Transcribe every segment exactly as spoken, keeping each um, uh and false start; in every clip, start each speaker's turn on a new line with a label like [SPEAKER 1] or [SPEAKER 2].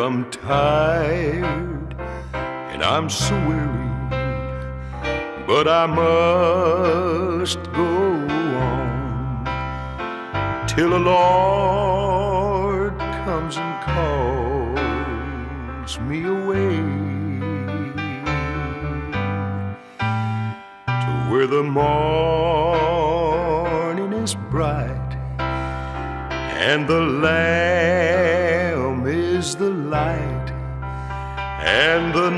[SPEAKER 1] Well, I'm tired and I'm so weary, but I must go on till the Lord comes and calls me away to where the morning is bright and the Lamb is the light, and the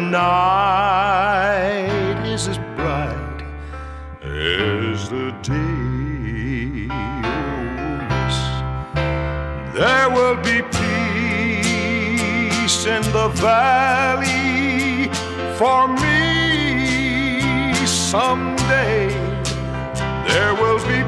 [SPEAKER 1] night is as bright as the day. Oh, yes, there will be peace in the valley for me someday. There will be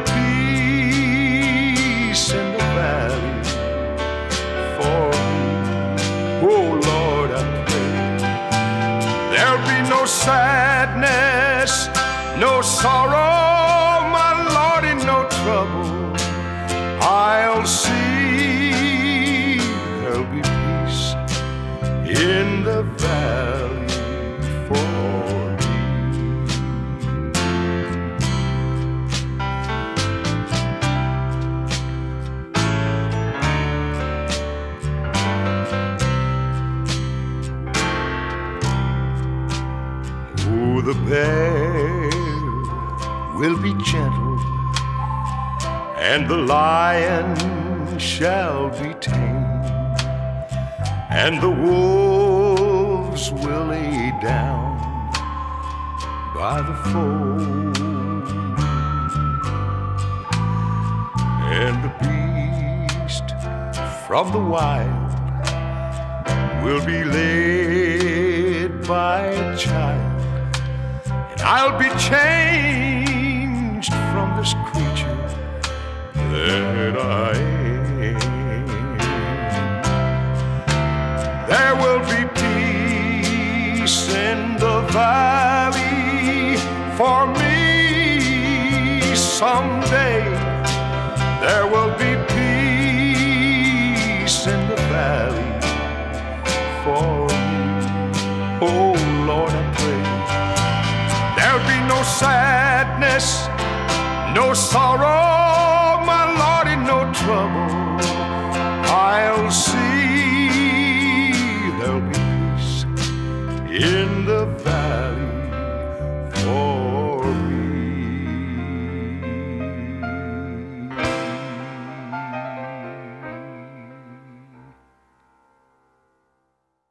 [SPEAKER 1] peace in the valley for me. Oh Lord, I pray there'll be no sadness, no sorrow, my Lord, in no trouble. I'll see there'll be peace in the valley for me. Oh, the bear will be gentle, and the lion shall be tame, and the wolves will lay down by the fold, and the beast from the wild will be led by a child. I'll be changed from this creature that I am. There will be peace in the valley for me someday. There will be peace in the valley for me. Oh Lord, I pray there'll be no sadness, no sorrow, my Lord, in no trouble.